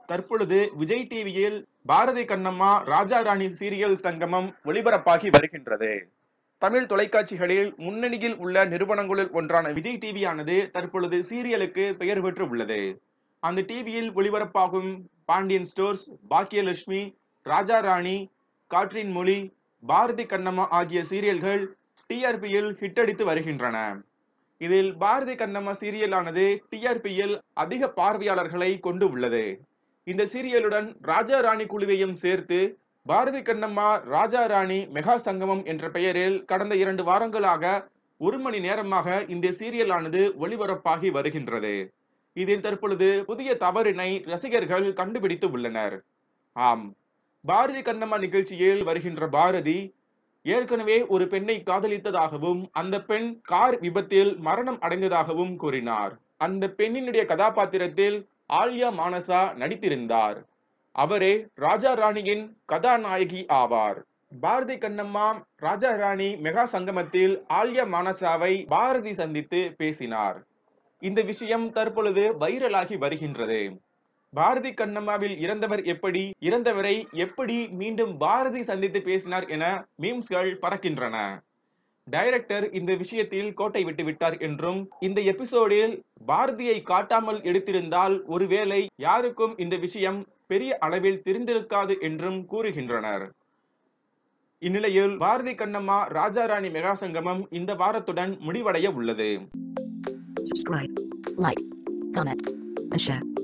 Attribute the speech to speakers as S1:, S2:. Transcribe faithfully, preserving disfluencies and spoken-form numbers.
S1: தற்பொழுது விஜய் டிவியில் பாரதி கண்ணம்மா ராஜா ராணி சீரியல் சங்கமம் ஒளிபரப்பாகி வருகின்றது. தமிழ் தொலைக்காட்சிகளில் முன்னணியில் உள்ள நிறுவனங்களுள் ஒன்றான விஜய் டிவி ஆனது தற்பொழுது சீரியலுக்கு பெயர் பெற்று உள்ளது. அந்த டிவியில் ஒளிபரப்பாகும் பாண்டியன் ஸ்டோர்ஸ், பாக்கியலட்சுமி, ராஜா ராணி, காற்றின் மொழி, பாரதி கண்ணம்மா ஆகிய சீரியல்கள் டிஆர்பியில் ஹிட் அடித்து வருகின்றன. இதில் பாரதி கண்ணம்மா சீரியல் ஆனது டிஆர்பியில் அதிக பார்வையாளர்களை கொண்டு உள்ளது. இந்த சீரியலுடன் ராஜா ராணி குழுவையும் சேர்த்து பாரதி கண்ணம்மா ராஜா ராணி மெகா சங்கமம் என்ற பெயரில் கடந்த இரண்டு வாரங்களாக ஒரு மணி நேரமாக இந்த சீரியல் ஆனது ஒளிபரப்பாகி வருகின்றது. இதில் தற்பொழுது புதிய தவறினை ரசிகர்கள் கண்டுபிடித்து உள்ளனர். ஆம், பாரதி கண்ணம்மா நிகழ்ச்சியில் வருகின்ற பாரதி ஏற்கனவே ஒரு பெண்ணை காதலித்ததாகவும் அந்த பெண் கார் விபத்தில் மரணம் அடைந்ததாகவும் கூறினார். அந்த பெண்ணினுடைய கதாபாத்திரத்தில் ஆல்யா மானசா நடித்திருந்தார். அவரே ராஜா ராணியின் கதாநாயகி ஆவார். பாரதி கண்ணம்மா ராஜா ராணி மெகா சங்கமத்தில் ஆல்யா மானசாவை பாரதி சந்தித்து பேசினார். இந்த விஷயம் தற்பொழுது வைரலாகி வருகின்றது. பாரதி கண்ணம்மாவில் இறந்தவர் எப்படி, இறந்தவரை எப்படி மீண்டும் பாரதி சந்தித்து பேசினார் என மீம்ஸ்கள் பறக்கின்றன. டைரக்டர் இந்த விஷயத்தில் கோட்டை விட்டு விட்டார் என்றும், இந்த எபிசோடில் பாரதியை காட்டாமல் எடுத்திருந்தால் ஒருவேளை யாருக்கும் இந்த விஷயம் பெரிய அளவில் தெரிந்திருக்காது என்றும் கூறுகின்றனர். இந்நிலையில் பாரதி கண்ணம்மா ராஜா ராணி மெகா சங்கமம் இந்த வாரத்துடன் முடிவடைய உள்ளது.
S2: Subscribe, like, comment, and share.